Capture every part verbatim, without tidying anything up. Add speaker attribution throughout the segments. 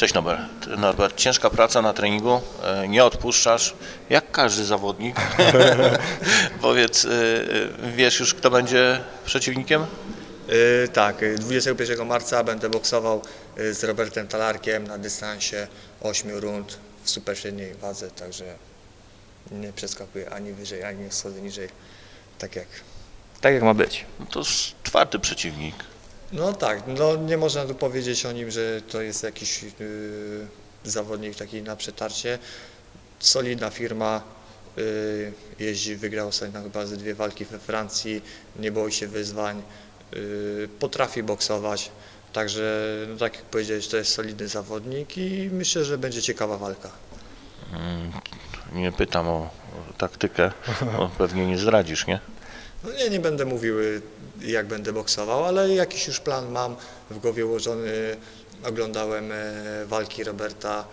Speaker 1: Cześć Norbert. Norbert, ciężka praca na treningu, nie odpuszczasz, jak każdy zawodnik. Powiedz, wiesz już, kto będzie przeciwnikiem?
Speaker 2: Yy, tak, dwudziestego pierwszego marca będę boksował z Robertem Talarkiem na dystansie ośmiu rund w super średniej wadze, także nie przeskakuję ani wyżej, ani nie schodzę niżej, tak jak, tak jak ma być.
Speaker 1: No to jest twardy przeciwnik.
Speaker 2: No tak, no nie można tu powiedzieć o nim, że to jest jakiś yy, zawodnik taki na przetarcie. Solidna firma, yy, jeździ, wygrał ostatnio chyba ze dwie walki we Francji, nie boi się wyzwań, yy, potrafi boksować, także no tak jak powiedziałeś, to jest solidny zawodnik i myślę, że będzie ciekawa walka.
Speaker 1: Hmm, nie pytam o, o taktykę, bo pewnie nie zdradzisz, nie?
Speaker 2: No nie, nie będę mówił, jak będę boksował, ale jakiś już plan mam w głowie ułożony. Oglądałem walki Roberta,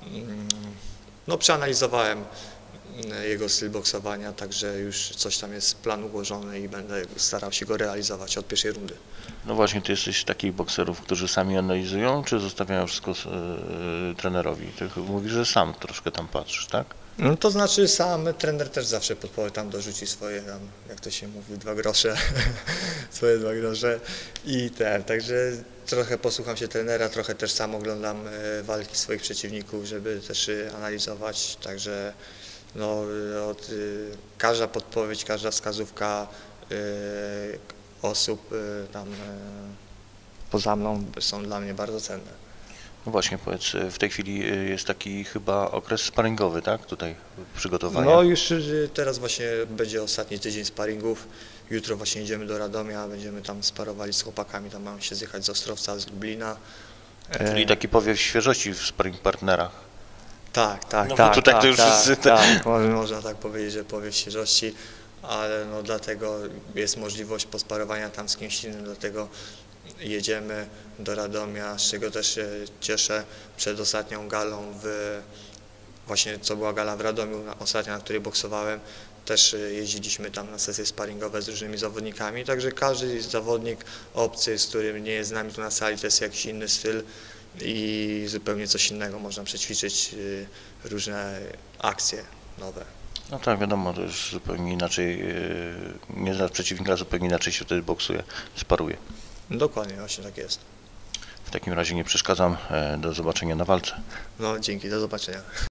Speaker 2: no przeanalizowałem jego styl boksowania, także już coś tam jest plan ułożony i będę starał się go realizować od pierwszej rundy.
Speaker 1: No właśnie, ty jesteś z takich bokserów, którzy sami analizują, czy zostawiają wszystko yy, trenerowi? Ty mówisz, że sam troszkę tam patrzysz, tak?
Speaker 2: No to znaczy sam trener też zawsze podpowie, tam dorzuci swoje, tam, jak to się mówi, dwa grosze, swoje dwa grosze i ten, także trochę posłucham się trenera, trochę też sam oglądam walki swoich przeciwników, żeby też analizować, także no, od, każda podpowiedź, każda wskazówka y, osób y, tam y, poza mną są dla mnie bardzo cenne.
Speaker 1: No właśnie, powiedz, w tej chwili jest taki chyba okres sparingowy, tak? Tutaj przygotowania.
Speaker 2: No już teraz właśnie będzie ostatni tydzień sparingów. Jutro właśnie idziemy do Radomia, będziemy tam sparowali z chłopakami, tam mamy się zjechać z Ostrowca, z Lublina.
Speaker 1: Czyli taki powiew świeżości w sparring partnerach.
Speaker 2: Tak, tak,
Speaker 1: no,
Speaker 2: tak,
Speaker 1: tutaj
Speaker 2: tak,
Speaker 1: to już
Speaker 2: tak,
Speaker 1: wszyscy...
Speaker 2: tak, można tak powiedzieć, że powiew świeżości, ale no dlatego jest możliwość posparowania tam z kimś innym, dlatego jedziemy do Radomia, z czego też się cieszę. Przed ostatnią galą, w, właśnie co była gala w Radomiu, ostatnia, na której boksowałem, też jeździliśmy tam na sesje sparingowe z różnymi zawodnikami, także każdy zawodnik obcy, z którym nie jest z nami tu na sali, to jest jakiś inny styl i zupełnie coś innego, można przećwiczyć różne akcje nowe.
Speaker 1: No tak, wiadomo, to już zupełnie inaczej, nie znasz przeciwnika, zupełnie inaczej się wtedy boksuje, sparuje.
Speaker 2: Dokładnie, właśnie tak jest.
Speaker 1: W takim razie nie przeszkadzam, do zobaczenia na walce.
Speaker 2: No dzięki, do zobaczenia.